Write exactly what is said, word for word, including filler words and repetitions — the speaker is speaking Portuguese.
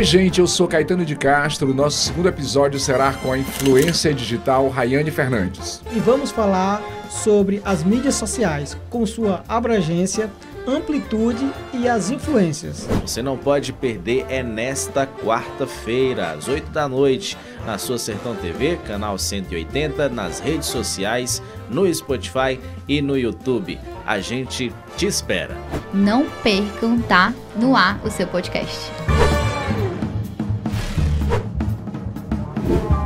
Oi gente, eu sou Caetano de Castro. Nosso segundo episódio será com a influência digital Rayane Fernandes. E vamos falar sobre as mídias sociais, com sua abrangência, amplitude e as influências. Você não pode perder, é nesta quarta-feira, às oito da noite, na sua Sertão T V, canal cento e oitenta, nas redes sociais, no Spotify e no YouTube. A gente te espera. Não percam, tá? No ar o seu podcast.